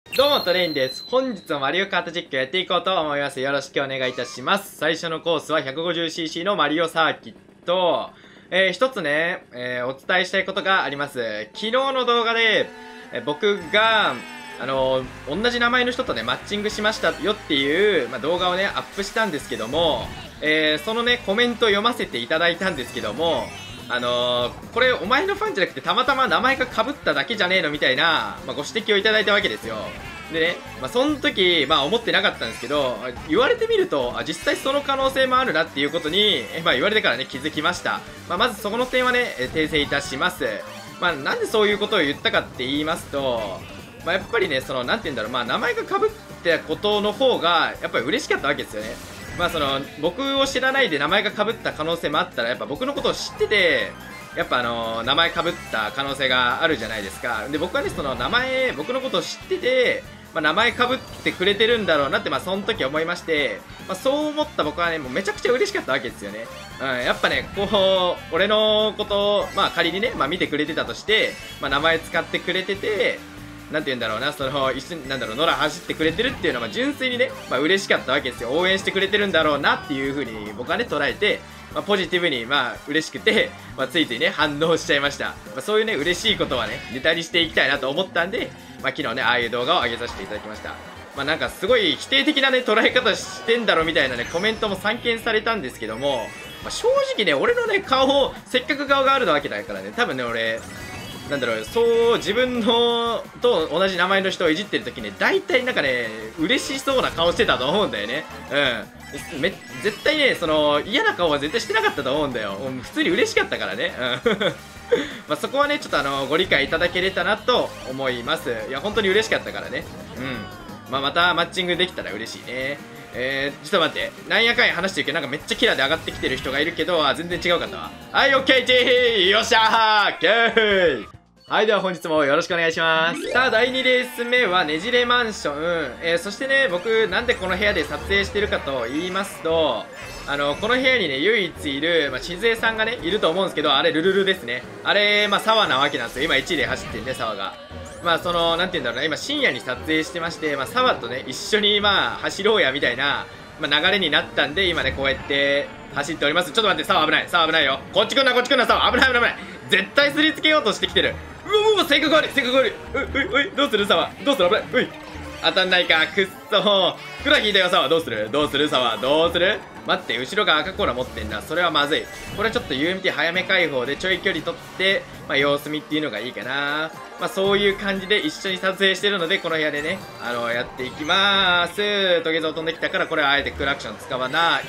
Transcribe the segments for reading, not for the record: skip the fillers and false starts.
どうもトレインです。本日もマリオカート実況やっていこうと思います。よろしくお願いいたします。最初のコースは 150cc のマリオサーキット。一つね、お伝えしたいことがあります。昨日の動画で、僕が、同じ名前の人とね、マッチングしましたよっていう、動画をね、アップしたんですけども、そのね、コメント読ませていただいたんですけども、これお前のファンじゃなくてたまたま名前が被っただけじゃねえのみたいな、ご指摘をいただいたわけですよ。でね、その時、思ってなかったんですけど、言われてみると、実際その可能性もあるなっていうことに、言われてからね、気づきました。まずそこの点はね、訂正いたします。なんでそういうことを言ったかって言いますと、やっぱりね、なんて言うんだろう、名前が被ったことの方が、やっぱり嬉しかったわけですよね。僕を知らないで名前が被った可能性もあったら、やっぱ僕のことを知ってて、やっぱ名前被った可能性があるじゃないですか。で、僕はね、僕のことを知ってて、名前被ってくれてるんだろうなって、その時思いまして、そう思った僕はね、もうめちゃくちゃ嬉しかったわけですよね。やっぱね、俺のことを、仮にね、見てくれてたとして、名前使ってくれてて、なんて言うんだろうな、一緒に、野良走ってくれてるっていうのは、純粋にね、嬉しかったわけですよ。応援してくれてるんだろうなっていう風に僕はね、捉えて、ポジティブに、嬉しくて、ついついね、反応しちゃいました。そういうね、嬉しいことはね、ネタにしていきたいなと思ったんで、昨日ね、ああいう動画を上げさせていただきました。なんかすごい否定的なね、捉え方してんだろみたいなね、コメントも散見されたんですけども、正直ね、俺のね、せっかく顔があるわけだからね、多分ね、俺、自分のと同じ名前の人をいじってる時ね、大体なんかね、嬉しそうな顔してたと思うんだよね。絶対ね、嫌な顔は絶対してなかったと思うんだよ。普通に嬉しかったからね。そこはね、ちょっとご理解いただけれたなと思います。いや、本当に嬉しかったからね。またマッチングできたら嬉しいね。ちょっと待って。なんやかんや話してるけど、なんかめっちゃキラーで上がってきてる人がいるけど、全然違うかったわ。はい、オッケー、よっしゃー、オッケー。はい、では本日もよろしくお願いします。さあ、第2レース目はねじれマンション。そしてね、僕、なんでこの部屋で撮影してるかと言いますと、この部屋にね、唯一いる、しずえさんがね、いると思うんですけど、あれ、ルルルですね。あれ、沢なわけなんですよ。今1位で走ってんね、沢が。なんて言うんだろうな、今深夜に撮影してまして、沢とね、一緒に走ろうや、みたいな、流れになったんで、今ね、こうやって走っております。ちょっと待って、沢危ない、沢危ないよ。こっち来んな、こっち来んな、沢、危ない、危ない、危ない。絶対すりつけようとしてきてる。うわ、性格悪い、性格悪い。おい、どうする沢、どうする、危ない。うい、当たんないか、くっそ。ふくら引いたよ、沢、どうする、どうする、沢、どうする。待って、後ろが赤コーラ持ってんな。それはまずい。これはちょっと UMT 早め解放でちょい距離取って、様子見っていうのがいいかな。そういう感じで一緒に撮影してるので、この部屋でね、やっていきまーす。トゲゾウ飛んできたから、これはあえてクラクション使わない。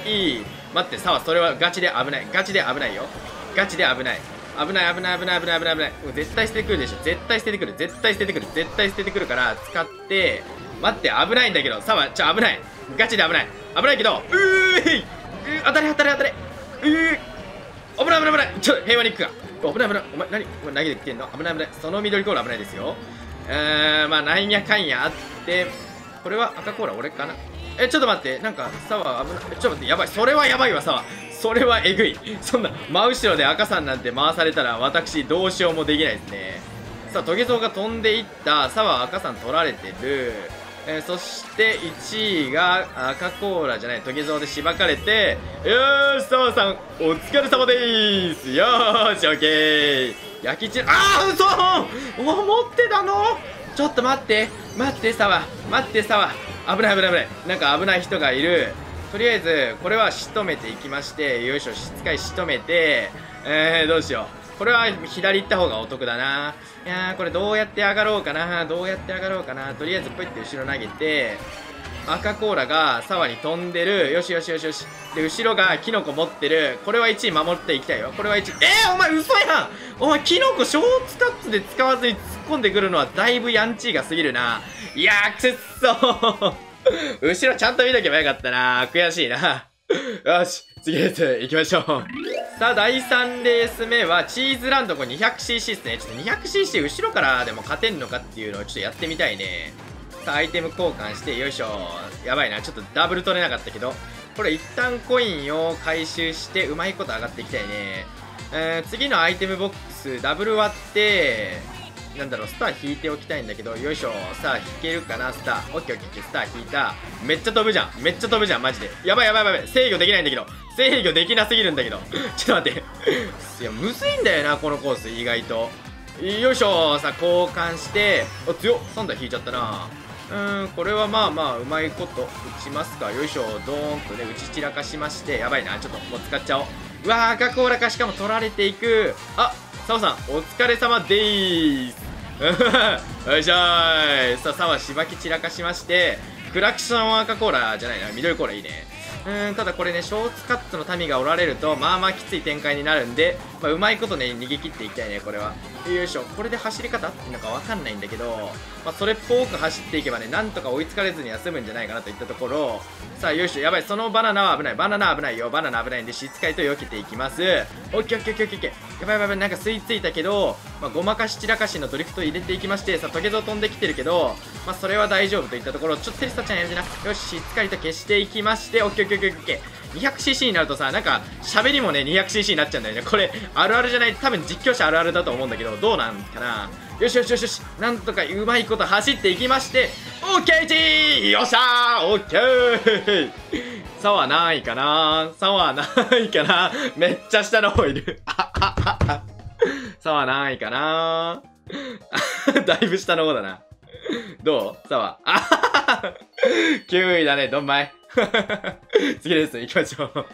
待って、沢、それはガチで危ない。ガチで危ないよ。ガチで危ない。危ない、危ない、危ない、危ない、危ない、危ない。絶対捨ててくるでしょ。絶対捨ててくる。絶対捨ててくる。絶対捨ててくるから、使って、待って、危ないんだけど、沢、危ない。ガチで危ない。危ないけど、当たれ、当たれ、当たれ。危ない、危ない、危ない。平和に行くか。危ない、危ない。お前、何投げてきてんの。危ない、危ない。その緑コーラ危ないですよ。なんやかんやあって、これは赤コーラ俺かな。ちょっと待って、なんか、沢危ない。ちょっと待って、やばい。それはやばいわ、沢。それはえぐい。そんな、真後ろで赤さんなんて回されたら、私、どうしようもできないですね。さあ、トゲゾウが飛んでいった。沢、赤さん取られてる。そして1位が赤コーラじゃないトゲゾウでしばかれて、よーし、澤さんお疲れ様でーす。よーし、オッケー。焼きチー嘘持ってたの。ちょっと待って、待って澤、待って澤、危ない、危ない、危ない。なんか危ない人がいる。とりあえずこれは仕留めていきまして、よいしょ、しつかい仕留めて、どうしよう。これは左行った方がお得だな。いやー、これどうやって上がろうかな。どうやって上がろうかな。とりあえずポイって後ろ投げて、赤コーラが沢に飛んでる。よしよしよしよし。で、後ろがキノコ持ってる。これは1位守っていきたいよ。これは1位。お前嘘やん。お前キノコショーツカッツで使わずに突っ込んでくるのはだいぶヤンチーが過ぎるな。いやー、くっそー。後ろちゃんと見とけばよかったな。悔しいな。よし、次のやつ行きましょう。さあ、第3レース目はチーズランド。これ 200cc ですね。ちょっと 200cc 後ろからでも勝てんのかっていうのをちょっとやってみたいね。さあ、アイテム交換して、よいしょ。やばいな。ちょっとダブル取れなかったけど。これ一旦コインを回収して、うまいこと上がっていきたいね。次のアイテムボックス、ダブル割って、 なんだろう、スター引いておきたいんだけど、よいしょ。さあ、引けるかな、スター。オッケーオッケーオッケー、スター引いた。めっちゃ飛ぶじゃん。めっちゃ飛ぶじゃん、マジで。やばいやばいやばい。制御できないんだけど。制御できなすぎるんだけど。ちょっと待って。いや、むずいんだよな、このコース、意外と。よいしょ。さあ、交換して。お、強っ。3台引いちゃったな。これはまあまあ、うまいこと打ちますか。よいしょ。ドーンとね、打ち散らかしまして。やばいな。ちょっと、もう使っちゃおう。うわー、赤コーラか。しかも取られていく。あ、サワさん、お疲れ様でーす。よいしょーい。さあ、サワしばき散らかしまして、クラクション赤コーラじゃないな。緑コーラいいね。ただこれね、ショーツカットの民がおられると、まあまあきつい展開になるんで、まあ、うまいことね、逃げ切っていきたいね、これは。よいしょ。これで走り方っていうのかわかんないんだけど、まあ、それっぽく走っていけばね、なんとか追いつかれずに休むんじゃないかなといったところ、さあ、よいしょ。やばい。そのバナナは危ない。バナナ危ないよ。バナナ危ないんで、しっかりと避けていきます。オッケーオッケーオッケーオッケー。やばいやばいやばい。なんか吸い付いたけど、まあ、ごまかし散らかしのドリフト入れていきまして、さあ、トゲゾウ飛んできてるけど、まあ、それは大丈夫といったところ、ちょっとテリサちゃんやめてな。よし、しっかりと消していきまして、オッケーオッケーオッケーオッケー。200cc になるとさ、なんか、喋りもね、200cc になっちゃうんだよね。これ、あるあるじゃない、多分実況者あるあるだと思うんだけど、どうなんかな。よしよしよしよし。なんとかうまいこと走っていきまして、オッケー1よっしゃーオッケー差はないかな差はないかなめっちゃ下の方いる。差はないかなだいぶ下の方だな。どう差は。9位だね、どんまい。次です、行きましょう。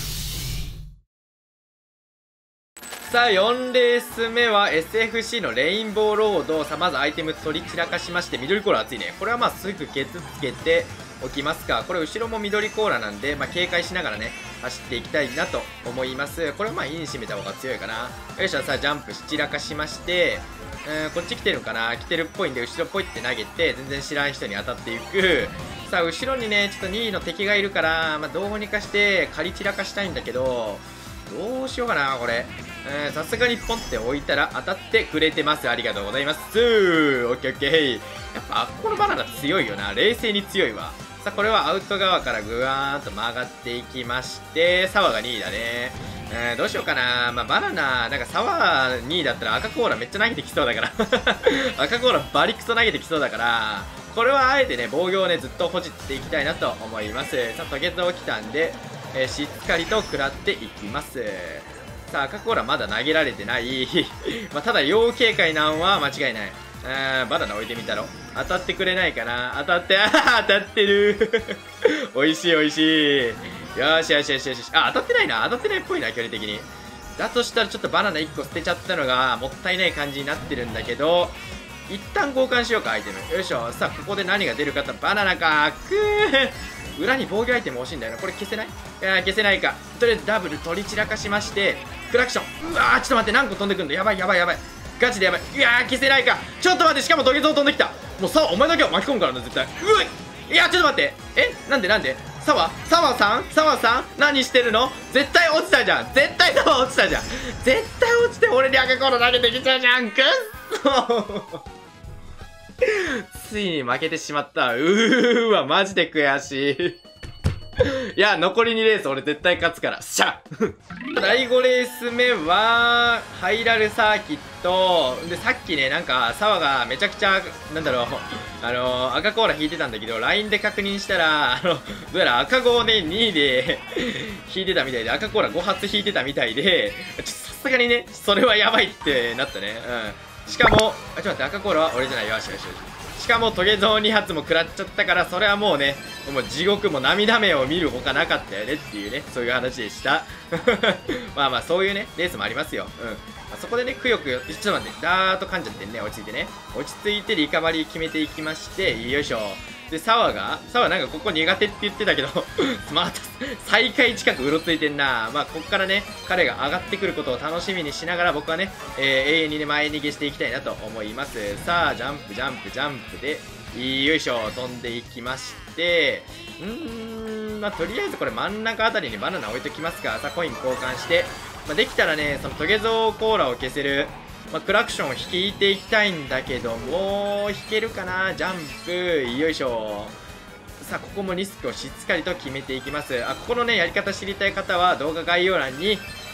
さあ、4レース目は SFC のレインボーロード。さあ、まずアイテム取り散らかしまして、緑コーラ熱いね。これはまあすぐケツつけておきますか。これ後ろも緑コーラなんで、まあ警戒しながらね、走っていきたいなと思います。これはまあイン締めた方が強いかな。よいしょ、さあ、ジャンプし散らかしまして、こっち来てるかな来てるっぽいんで、後ろっぽいって投げて、全然知らん人に当たっていく。さあ、後ろにね、ちょっと2位の敵がいるから、まあどうにかして借り散らかしたいんだけど、どうしようかな、これ。さすがにポンって置いたら当たってくれてます。ありがとうございます。オッケーオッケー。やっぱ、このバナナ強いよな。冷静に強いわ。さあ、これはアウト側からぐわーんと曲がっていきまして、サワが2位だね。どうしようかな。まあ、バナナ、なんかサワー2位だったら赤コーラめっちゃ投げてきそうだから。赤コーラバリクソ投げてきそうだから、これはあえてね、防御をね、ずっと保持っていきたいなと思います。さあ、トゲゾウ来たんで、しっかりと食らっていきます。さあ、赤コーラまだ投げられてない。まあ、ただ、要警戒なんは間違いない。バナナ置いてみたろ。当たってくれないかな。当たって、当たってる。美味しい美味しい。よしよしよしよし。当たってないな。当たってないっぽいな、距離的に。だとしたらちょっとバナナ1個捨てちゃったのがもったいない感じになってるんだけど、一旦交換しようか、アイテム。よいしょ。さあ、ここで何が出るかってバナナか。裏に防御アイテム欲しいんだよな。これ消せない？いやー、消せないか。とりあえずダブル取り散らかしまして、クラクション。うわー、ちょっと待って、何個飛んでくんの？やばいやばいやばい。ガチでやばい。いやー、消せないか。ちょっと待って、しかも土下座飛んできた。もうさ、お前だけは巻き込むからな、絶対。いや、ちょっと待って。なんでサワさん何してるの？絶対落ちたじゃん。絶対サワ落ちたじゃん。絶対落ちて俺に赤コーラ投げてきちゃうじゃん。くっそついに負けてしまった。わ、マジで悔しい。いや、残り2レース俺絶対勝つから。しゃ第5レース目は、ハイラルサーキット。で、さっきね、なんか、サワがめちゃくちゃ、なんだろう、赤コーラ引いてたんだけど、LINE で確認したら、どうやら赤子をね、2位で引いてたみたいで、赤コーラ5発引いてたみたいで、さすがにね、それはやばいってなったね。しかも、ちょっと待って、赤コーラは俺じゃない。よしよしよし。しかもトゲゾウ2発も食らっちゃったから、それはもうね、もう地獄も涙目を見るほかなかったよねっていうね、そういう話でした。まあまあ、そういうね、レースもありますよ。そこでね、くよくよ、ちょっと待って、ダーッと噛んじゃってんね、落ち着いてね。落ち着いてリカバリー決めていきまして、よいしょ。で、サワなんかここ苦手って言ってたけど、また、最下位近くうろついてんな。まあ、こっからね、彼が上がってくることを楽しみにしながら、僕はね、永遠にね、前逃げしていきたいなと思います。さあ、ジャンプ、ジャンプ、ジャンプで、よいしょ、飛んでいきまして、まあ、とりあえずこれ真ん中あたりにバナナ置いときますか。さあ、コイン交換して、まあ、できたらね、そのトゲゾウコーラを消せる、まあ、クラクションを引いていきたいんだけども、引けるかな。ジャンプ、よいしょ。さあ、ここもリスクをしっかりと決めていきます。ここのね、やり方知りたい方は動画概要欄に、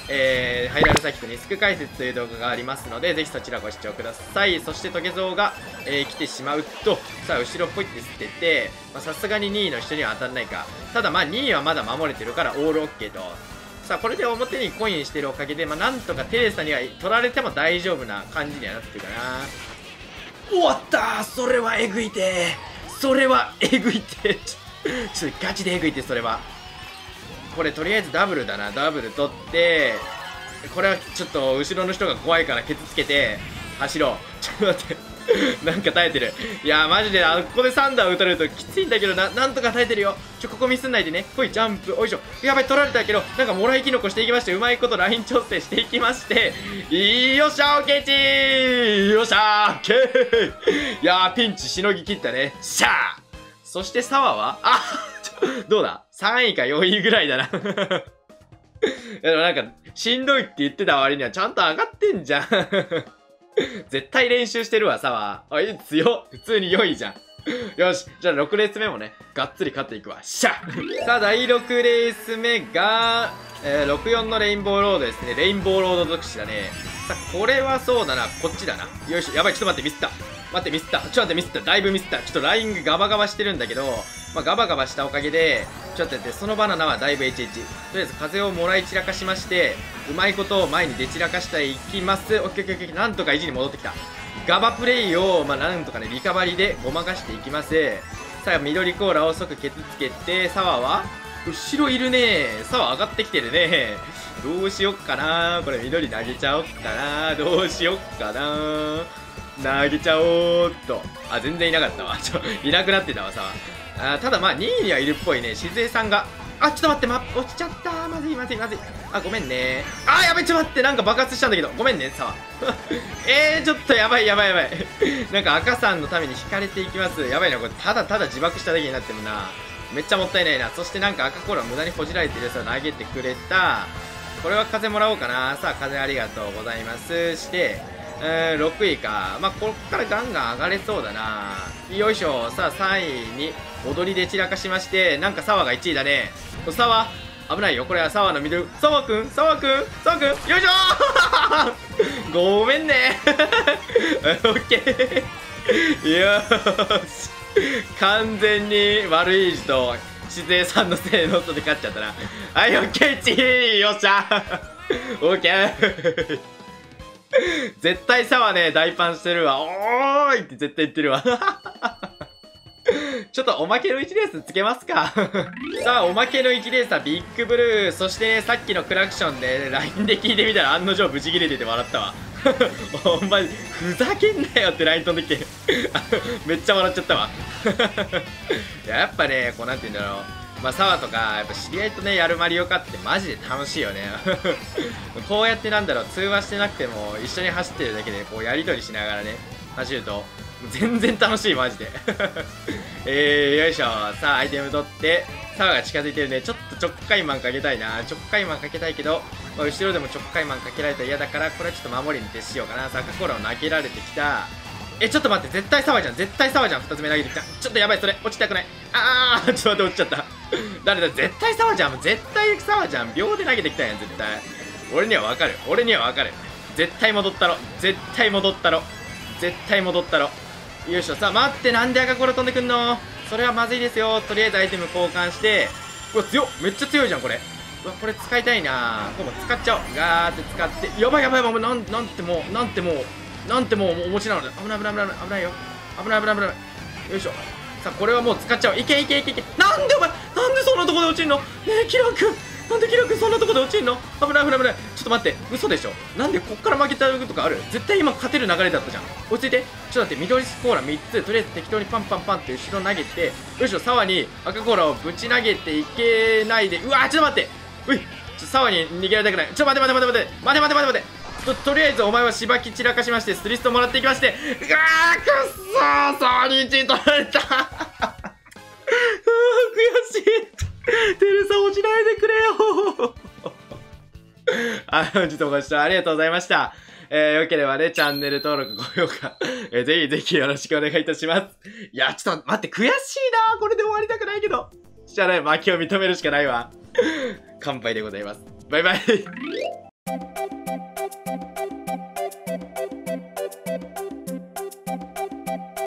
ハイラルサーキットリスク解説という動画がありますので、ぜひそちらご視聴ください。そしてトゲゾウが、来てしまうと、さあ後ろっぽいって捨てて、さすがに2位の人には当たらないか。ただ2位はまだ守れてるからオールオッケーと。さあこれで表にコインしてるおかげで、なんとかテレサには取られても大丈夫な感じにはなってるかな。終わったー。それはえぐいてー。それはえぐいてー。ちょっとガチでえぐいて、それは。これとりあえずダブルだな。ダブル取って、これはちょっと後ろの人が怖いからケツつけて走ろう。ちょっと待って。なんか耐えてる。いやーマジでここで3段打たれるときついんだけどなんとか耐えてるよ。ここミスんないでね。ほいジャンプ。おいしょ。やばい取られたけどなんかもらいキノコしていきまして、うまいことライン調整していきまして、よっしゃオケチー。よっしゃーケー。いやーピンチしのぎ切ったね。しゃー。そして沢はどうだ ?3 位か4位ぐらいだな。でもなんかしんどいって言ってた割にはちゃんと上がってんじゃん。絶対練習してるわ、沢。強っ。普通に4位じゃん。よし。じゃあ6レース目もね、がっつり勝っていくわ。しゃさあ、第6レース目が、64のレインボーロードですね。レインボーロード属士だね。さあ、これはそうだな。こっちだな。よいしょ。やばい、ちょっと待って、ミスった。待って、ミスった。ちょっと待って、ミスった。だいぶミスった。ちょっとラインがガバガバしてるんだけど、ガバガバしたおかげで、ちょっと待って、そのバナナはだいぶ HH。とりあえず風をもらい散らかしまして、うまいことを前に出散らかしていきます。オッケーオッケーオッケー。なんとか維持に戻ってきた。ガバプレイを、なんとかね、リカバリーでごまかしていきます。さあ、緑コーラを即ケツつけて、沢は後ろいるね。沢上がってきてるね。どうしよっかな。これ緑投げちゃおっかな。どうしよっかな。投げちゃおーっと。全然いなかったわ。いなくなってたわ、沢。ただ2位にはいるっぽいね。静江さんが。ちょっと待って、落ちちゃった。まずいまずいまずい。ごめんね。やべ、ちょっと待って。なんか爆発したんだけど。ごめんね、沢。ちょっとやばいやばいやばい。なんか赤さんのために引かれていきます。やばいな、これ。ただただ自爆しただけになってるな。めっちゃもったいないな。そしてなんか赤コーラ無駄にほじられてるやつを投げてくれた。これは風もらおうかな。さあ、風ありがとうございます。して、6位か。こっからガンガン上がれそうだな。よいしょ。さあ、3位に踊りで散らかしまして、なんか沢が1位だね。沢危ないよ。これは沢のミドル。沢くんよいしょーごめんねオッケーよーし。完全に悪い人と静江さんのせいの音で勝っちゃったな。はい、オッケー1位よっしゃオッケー絶対沢ね、大パンしてるわ。おーいって絶対言ってるわ。ちょっとおまけの1レースつけますか。さあ、おまけの1レースはビッグブルー。そしてね、さっきのクラクションで LINE で聞いてみたら案の定ブチ切れてて笑ったわ。お前、ふざけんなよって LINE 飛んできて。めっちゃ笑っちゃったわ。やっぱね、こうなんて言うんだろう。沢とか、やっぱ知り合いとね、やるマリオカってマジで楽しいよね。こうやってなんだろう、通話してなくても一緒に走ってるだけで、こうやりとりしながらね、走ると、全然楽しい、マジで。よいしょ。さあ、アイテム取って、沢が近づいてるね。ちょっとちょっかいマンかけたいな。ちょっかいマンかけたいけど、後ろでもちょっかいマンかけられたら嫌だから、これはちょっと守りに徹しようかな。さあ、赤コーラを投げられてきた。ちょっと待って、絶対沢じゃん。絶対沢じゃん。2つ目投げてきた。ちょっとやばい、それ。落ちたくない。ちょっと待って、落ちちゃった。誰だ、絶対沢じゃん。絶対沢じゃん。秒で投げてきたやん、絶対。俺にはわかる。俺にはわかる。絶対戻ったろ。絶対戻ったろ。絶対戻ったろ。よいしょ。さあ、待って。なんで赤コーラ飛んでくんの？それはまずいですよ。とりあえずアイテム交換して。うわ、強っ。めっちゃ強いじゃん、これ。うわ、これ使いたいな。これも使っちゃおう。ガーって使って。やばいやばいやばい。なんてもうお持ちなので。危ない危ない危ない危ないよ。危ない危ない危ない。よいしょ。さあ、これはもう使っちゃおう。いけいけいけいけ。なんでお前、なんでそんなとこで落ちんの？ねえ、キラ君。なんでキラ君そんなとこで落ちんの？危ない危ない危ない。ちょっと待って。嘘でしょ？なんでこっから負けたとかある？絶対今勝てる流れだったじゃん。落ち着いて。ちょっと待って。緑コーラ3つ。とりあえず適当にパンパンパンって後ろ投げて。よいしょ。沢に赤コーラをぶち投げていけないで。うわー、ちょっと待って。うい。沢に逃げられたくない。ちょ、待て待て待て待て待て待て待て待て。とりあえずお前はしばき散らかしましてスリストもらっていきまして、くっそー、沢に1位取られた。悔しい。テレサ落ちないでくれよ。本日もご視聴ありがとうございました。よければね、チャンネル登録、高評価、ぜひぜひよろしくお願いいたします。いや、ちょっと待って、悔しいな。これで終わりたくないけど。じゃあね、負けを認めるしかないわ。乾杯でございます。バイバイ。